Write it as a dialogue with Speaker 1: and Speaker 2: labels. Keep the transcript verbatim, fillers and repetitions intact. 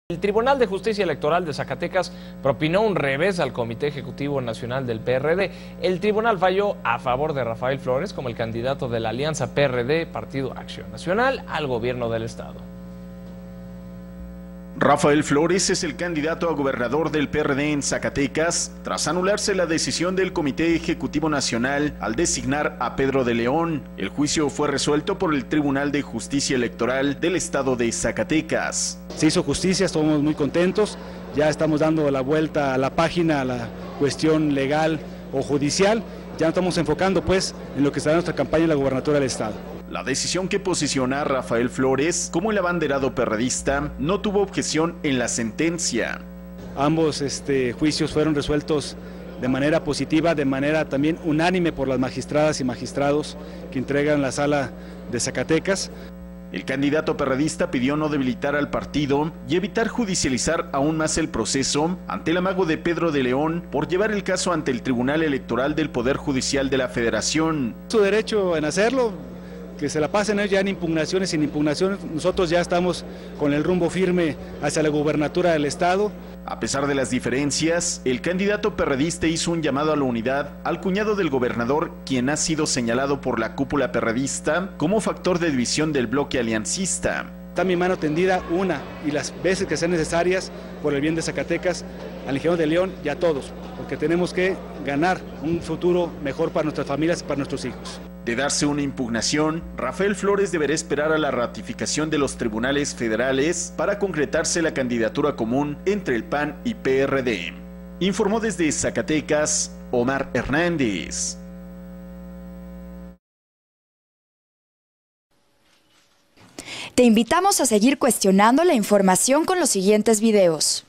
Speaker 1: El Tribunal de Justicia Electoral de Zacatecas propinó un revés al Comité Ejecutivo Nacional del P R D. El tribunal falló a favor de Rafael Flores como el candidato de la alianza P R D, Partido Acción Nacional, al gobierno del estado.
Speaker 2: Rafael Flores es el candidato a gobernador del P R D en Zacatecas, tras anularse la decisión del Comité Ejecutivo Nacional al designar a Pedro de León. El juicio fue resuelto por el Tribunal de Justicia Electoral del estado de Zacatecas.
Speaker 3: Se hizo justicia, estamos muy contentos, ya estamos dando la vuelta a la página, a la cuestión legal o judicial, ya nos estamos enfocando pues en lo que será nuestra campaña en la gobernatura del estado.
Speaker 2: La decisión que posiciona a Rafael Flores como el abanderado perredista no tuvo objeción en la sentencia.
Speaker 3: Ambos este, juicios fueron resueltos de manera positiva, de manera también unánime por las magistradas y magistrados que integran la sala de Zacatecas.
Speaker 2: El candidato perredista pidió no debilitar al partido y evitar judicializar aún más el proceso ante el amago de Pedro de León por llevar el caso ante el Tribunal Electoral del Poder Judicial de la Federación.
Speaker 3: Su derecho en hacerlo, que se la pasen ya en impugnaciones, sin impugnaciones, nosotros ya estamos con el rumbo firme hacia la gubernatura del estado.
Speaker 2: A pesar de las diferencias, el candidato perredista hizo un llamado a la unidad al cuñado del gobernador, quien ha sido señalado por la cúpula perredista como factor de división del bloque aliancista.
Speaker 3: Está mi mano tendida una y las veces que sean necesarias por el bien de Zacatecas, al ingeniero de León y a todos, porque tenemos que ganar un futuro mejor para nuestras familias y para nuestros hijos.
Speaker 2: De darse una impugnación, Rafael Flores deberá esperar a la ratificación de los tribunales federales para concretarse la candidatura común entre el P A N y P R D. Informó desde Zacatecas, Omar Hernández.
Speaker 4: Te invitamos a seguir cuestionando la información con los siguientes videos.